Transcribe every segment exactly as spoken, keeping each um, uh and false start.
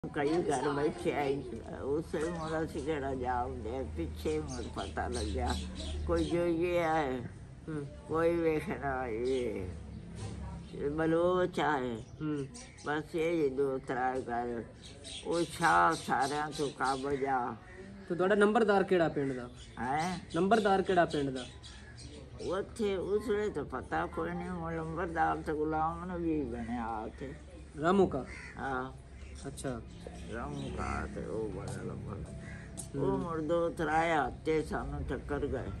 कई घर बैठे आई उसे मोरा सिगड़ा जाओ दे पीछे मुझे पता लग गया कोई जो ये है कोई वेखना ये बलोच है बस ये दो तरह कर वो छा सारे तो का बजा तो ਤੁਹਾਡਾ ਨੰਬਰਦਾਰ ਕਿਹੜਾ ਪਿੰਡ ਦਾ है ਨੰਬਰਦਾਰ ਕਿਹੜਾ ਪਿੰਡ ਦਾ ਉੱਥੇ ਉਸਲੇ तो पता कोई नहीं वो नंबरदार तो गुलाम नबी बने आते ਰਾਮੂ ਕਾ हाँ अच्छा रामू का ते वो बड़ा लंबा वो मुड़ दो तराया हफ्ते सानू चक्कर गए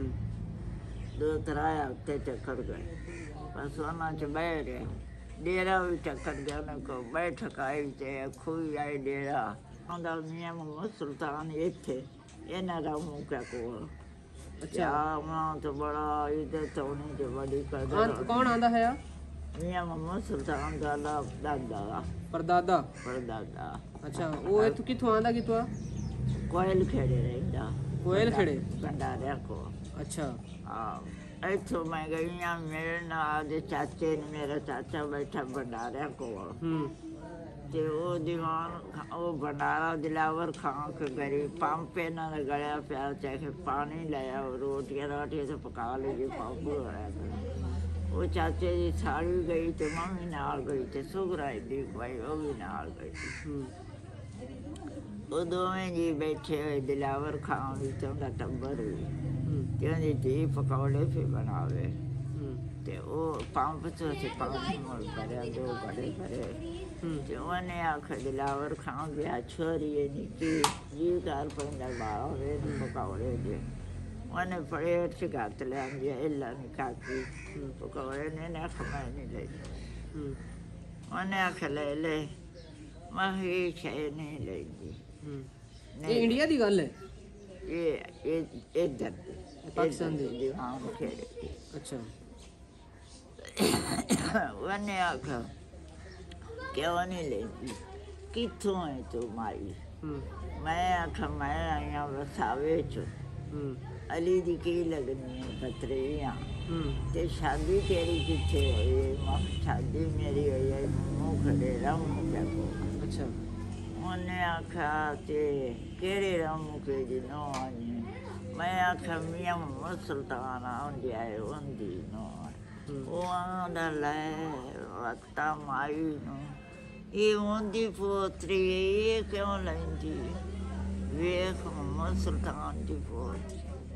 दो तराया हफ्ते चक्कर गए बस वरना च बह गए डेरा भी चक्कर गया उन्हें को बैठक आई ते खुई आई डेरा आंदा मियां मोहम्मद सुल्तान इत्थे इन्हां रामू का कोल अच्छा वहां तो बड़ा इज्जत होनी ते बड़ी कदर कौन आंदा है मियां मोहम्मद सुल्तान दा दादा परदादा परदादा अच्छा वो इत्थों कित्थों आंदा कित्थों कोयल खेड़े रहिंदा कोयल खेड़े भंडारिया को अच्छा हाँ इत्थों मैं गई हाँ मेरे नाल दे चाचे ने मेरा चाचा बैठा भंडारिया को ते वो दीवान वो भंडारा दिलावर खां के गरीब पंप इन्हां ने गलिया पिया चाहे पानी लाया रोटियां राटियां तो पका ली पंप होया वो चाचे की साड़ी गई तो मम्मी नाल गई तो सुगरा दी भाई वो भी नाल गई वो दोवें जी बैठे हुए दिलावर खां भी तो उनका टब्बर भी ते उनकी धी पकौड़े भी बनावे ते वो पंप तो से पानी मोल करे दो बड़े करे ते उन्हें आख दिलावर खां भी छोरी निकी जी घर पंदा बाल वे पकौड़े दे उन्हें प्लेट से घात लिया इला निकाती पकौड़े ने आख मैं नहीं ले उन्हें आख ले ले मैं ये शय नहीं लेगी ये इंडिया दी गल है ये ये इधर पाकिस्तान दी दीवान के अच्छा उन्हें आख क्यों नहीं लेगी किथों है तू माई मैं आख मैं आया वसावे चो अली दी की लगनी है पत्रियां ते शादी तेरी किथे हुई मां शादी मेरी हुई है मुंह खड़े रामू क्या को अच्छा उन्हें आखा ते केड़े रामू के दिनों आनी मैं आखा मियां मोहम्मद सुल्तान आंदी आए उंदी नो वो आंदा ले वक्ता माई नो ये उंदी पोतरी ये क्यों लेंदी वेख मोहम्मद सुल्तान दी पोतरी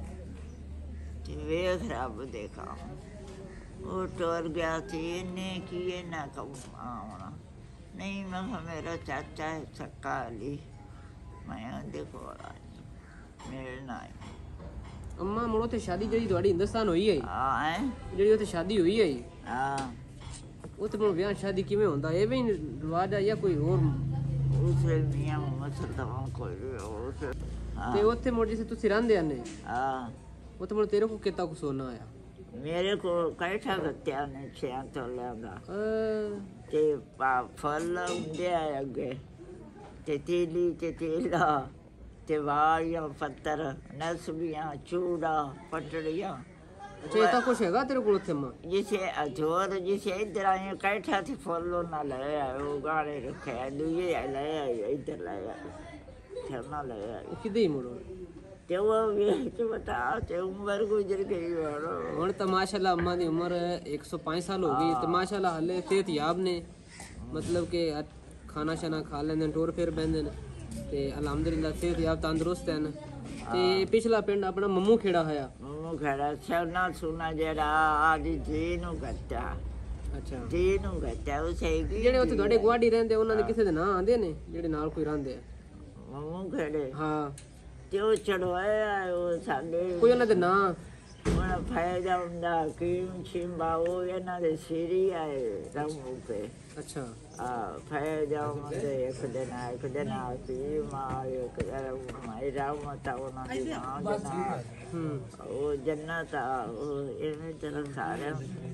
वेख रब देखा वो टुर गया थी इन्हें किए ना कमाना नहीं मैं मेरा चाचा है सक्का अली मैं देखो मेरे ना अम्मा मुड़ो ते शादी जड़ी ਤੁਹਾਡੀ ਹਿੰਦੁਸਤਾਨ ਹੋਈ ਹੈ ਹਾਂ ਹੈ ਜਿਹੜੀ ਉੱਥੇ ਸ਼ਾਦੀ ਹੋਈ ਹੈ ਹਾਂ ਉੱਥੇ ਮੁੜ ਵਿਆਹ ਸ਼ਾਦੀ ਕਿਵੇਂ ਹੁੰਦਾ ਇਹ ਵੀ ਰਿਵਾਜ ਆ ਜਾਂ ਕੋਈ ਹੋਰ ਉਸੇ ਮੀਆਂ ਮੁਸਲਮਾਨ ਕੋਈ ਉਸ ਤੇ ਉੱਥੇ ਮੁੜ ਜਿੱਥੇ ਤੁਸੀਂ ਰਹਿੰਦੇ ਆਨੇ ਹਾਂ ਉੱਥੇ ਮੁੜ ਤੇਰੇ ਕੋ ਕਿਤਾ ਕੁ ਸੋਨਾ ਆਇਆ मेरे को कैठा गत्या ने छिया तो लगा ਅ ते फल होंदे आ अगे ते तीली ते तीला ते वालियां पत्थर नसबियां चूड़ा पटड़ियां ਅੱਛਾ ਇਹ ਤਾਂ ਕੁਛ ਹੈਗਾ ਤੇਰੇ ਕੋਲ ਉੱਥੇ ਮਾਂ जिसे अजोर जिसे इधर आए कैठा थी फल ना ले आए वो गाने रखे दुए ले आए इधर ले आए छरना ले आए ਉਹ ਕਿਦੇ ਹੀ ਮੁੜੋ ते वो वेच बता ते उम्र गुजर गई वालो ਹੁਣ ਤਾਂ ਮਾਸ਼ਾਅੱਲਾ ਅੰਮਾ ਦੀ ਉਮਰ एक सौ पाँच साल ਹੋ ਗਈ ਤੇ ਮਾਸ਼ਾਅੱਲਾ ਹਾਲੇ ਸਿਹਤਯਾਬ ਨੇ ਮਤਲਬ ਕਿ ਖਾਣਾ ਸ਼ਾਨਾ ਖਾ ਲੈਂਦੇ ਨੇ ਟੋਰ ਫੇਰ ਬੈੰਦੇ ਨੇ ਤੇ ਅਲਹਮਦੁਲਿਲਾ ਸਿਹਤਯਾਬ ਤੰਦਰੁਸਤ ਹਨ ਤੇ ਪਿਛਲਾ ਪਿੰਡ ਆਪਣਾ ਮੰਮੂ ਖੇੜਾ ਹੋਇਆ ਮੰਮੂ ਖੇੜਾ ਸੋਨਾ ਸੁਨਾ ਜਿਹੜਾ ਆਦੀ ਜੀ ਨੂੰ ਗੱਟਾ ਅੱਛਾ ਜੀ ਨੂੰ ਗੱਟਾ ਉਹ ਸਹੀ ਜਿਹੜੇ ਉੱਥੇ ਤੁਹਾਡੇ ਗੁਆਂਢੀ ਰਹਿੰਦੇ ਉਹਨਾਂ ਦੇ ਕਿਸੇ ਦੇ ਨਾਂ ਆਂਦੇ ਨੇ ਜਿਹੜੇ ਨਾਲ ਕੋਈ ਰਹਿੰਦੇ ਆ ਮੰਮੂ ਖੇੜੇ ਹਾਂ ਤੇ ਉਹ ਚੜਵਾਇਆ ਉਹ ਸਾਡੇ ਕੋਈ ਉਹਨਾਂ ਦੇ ਨਾਂ ਉਹਨਾਂ ਫਾਇਦਾ ਹੁੰਦਾ ਕੀਮ ਛਿੰਬਾ ਉਹ ਇਹਨਾਂ ਦੇ ਸਿਰੀ ਆਏ ਰਾਮੂ ਤੇ ਅੱਛਾ ਆ ਫਾਇਦਾ ਹੁੰਦੇ ਇੱਕ ਦਿਨ ਆ ਇੱਕ ਦਿਨ ਆ ਸੀ ਮਾਂ ਇੱਕ ਦਿਨ ਮਾਈ ਰਾਮਤਾ ਉਹਨਾਂ ਦੀ ਨਾਂ ਜਨਾ ਹੂੰ ਉਹ ਜੰਨਤ ਆ ਉਹ ਇਹਨੇ ਤਰ੍ਹਾਂ ਸਾਰੇ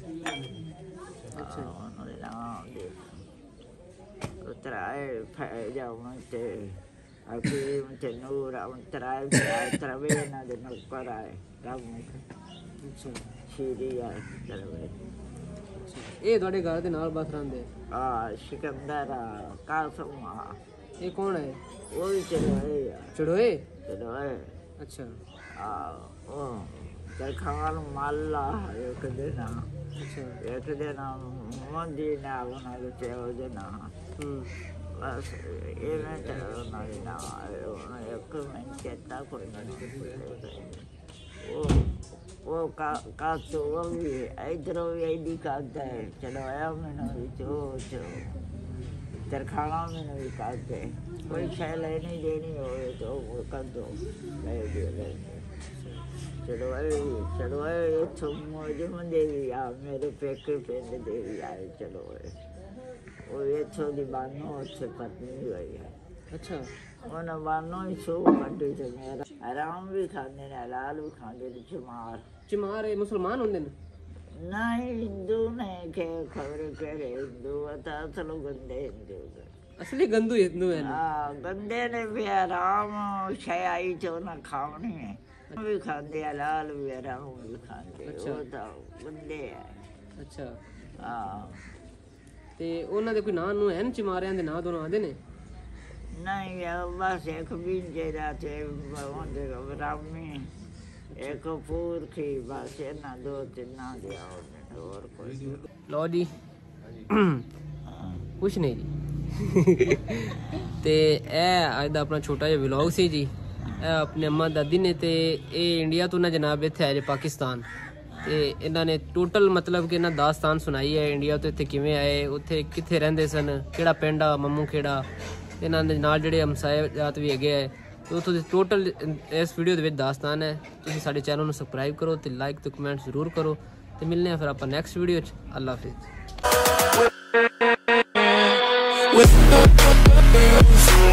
ਅੱਛਾ ਉਹਨਾਂ ਦੇ ਨਾਮ ਦੇ ਉਤਰਾਏ ਫਾਇਦਾ ਹੁੰਦੇ Aquí un tenura, un traje, otra vez na de no para Ramu ਅੱਛਾ Syria otra vez ਇਹ ਤੁਹਾਡੇ ਘਰ ਦੇ ਨਾਲ ਬਸ ਰਹਿੰਦੇ ah Sikandar Kasuma ये कौन है? वो भी चढ़वाए यार, चढ़ोए? चढ़वाए। अच्छा आ ओ दरखान माला एक देना, अच्छा एक देना मंदी ना बना के चेव देना। हम्म बस ये मैं चढ़ना ना एक मैं चेता कोई नहीं। वो वो का का तो वो भी इधर भी ऐडी काटता है, चढ़वाया मैंने भी जो जो दरखाना मैंने भी काटते, कोई शय लेनी देनी हो तो वो कर दो, ले दे ले चढ़वाए चढ़वाए। तो मुझे मन देवी आ मेरे पेके पेंड देवी आए चढ़वाए। वो ये छोटी बानो अच्छे पत्नी हुई है। अच्छा उन्हें बानो ही सो कटी थे मेरा आराम भी खाने ने हलाल भी खाने थे चमार। चमार ये मुसलमान होंगे ना? नहीं हिंदू नहीं के खबर करे हिंदू बता चलो गंदे हिंदू असली गंदू हिंदू है ना? हाँ गंदे ने भी आराम शय आई जो ना खावनी है भी खाते हलाल भी आराम भी खाते। अच्छा। वो तो गंदे है। अच्छा हाँ ਤੇ ਉਹਨਾਂ ਦੇ ਕੋਈ ਨਾਂ ਨੂੰ ਹੈ ਨਾ ਚਮਾਰਿਆਂ ਦੇ ਨਾਂ ਦੋਨੋਂ ਆਂਦੇ ਨੇ? नहीं यार बस एक बीजे जाते होंगे रामी एक पूर की बस है ना दो तीन ना दिया और कोई ਲਓ ਜੀ ਕੁਛ ਨਹੀਂ ਜੀ ਤੇ ਇਹ ਅੱਜ ਦਾ ਆਪਣਾ ਛੋਟਾ ਜਿਹਾ ਵਲੌਗ ਸੀ ਜੀ। ਇਹ ਆਪਣੇ ਅੰਮਾ ਦਾਦੀ ਨੇ ਤੇ ਇਹ ਇੰਡੀਆ ਤੋਂ ਨਾ ਜਨਾਬ ਇੱਥੇ ਆਏ ਜੇ ਪਾਕਿਸਤਾਨ ਤੇ ਇਹਨਾਂ ਨੇ ਟੋਟਲ ਮਤਲਬ ਕਿ ਇਹਨਾਂ ਦਾਸਤਾਨ ਸੁਣਾਈ ਹੈ ਇੰਡੀਆ ਤੋਂ ਇੱਥੇ ਕਿਵੇਂ ਆਏ, ਉੱਥੇ ਕਿੱਥੇ ਰਹਿੰਦੇ ਸਨ, ਕਿਹੜਾ ਪਿੰਡ ਆ ਮੰਮੂ ਖੇੜਾ, ਇਹਨਾਂ ਦੇ ਨਾਲ ਜਿਹੜੇ ਹਮਸਾਏ ਜਾਤ ਵੀ ਹੈਗੇ ਹੈ ਤੇ ਉੱਥੋਂ ਦੀ ਟੋਟਲ ਇਸ ਵੀਡੀਓ ਦੇ ਵਿੱਚ ਦਾਸਤਾਨ ਹੈ। ਤੁਸੀਂ ਸਾਡੇ ਚੈਨਲ ਨੂੰ ਸਬਸਕ੍ਰਾਈਬ ਕਰੋ ਤੇ ਲਾਈਕ ਤੇ ਕਮੈਂਟ ਜ਼ਰੂਰ ਕਰੋ ਤੇ ਮਿਲਨੇ ਆ ਫਿਰ ਆਪਾਂ ਨੈਕਸਟ ਵੀਡੀਓ 'ਚ। ਅੱਲਾ ਹਾਫਿਜ਼।